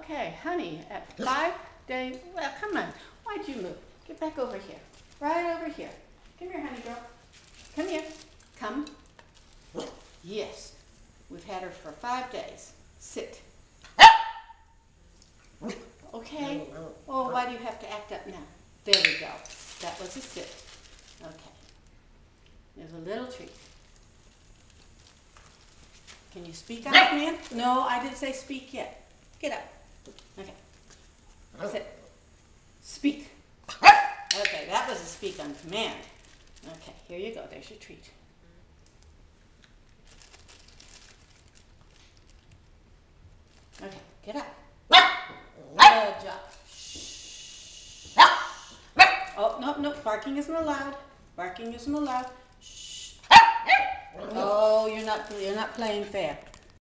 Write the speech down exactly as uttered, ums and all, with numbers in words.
Okay, honey, at five days, well, come on. Why'd you move? Get back over here. Right over here. Come here, honey girl. Come here. Come. Yes. We've had her for five days. Sit. Okay. Oh, why do you have to act up now? There we go. That was a sit. Okay. There's a little treat. Can you speak up, man? No, I didn't say speak yet. Get up. Okay. Sit. Speak. Okay, that was a speak on command. Okay, here you go. There's your treat. Okay, get up. Good job. Shh. Oh, no, no, barking isn't allowed. Barking isn't allowed. Shh. Oh, you're not, you're not playing fair.